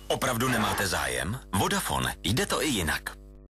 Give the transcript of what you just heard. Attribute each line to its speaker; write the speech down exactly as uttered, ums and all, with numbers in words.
Speaker 1: Opravdu nemáte zájem? Vodafone, jde to i jinak.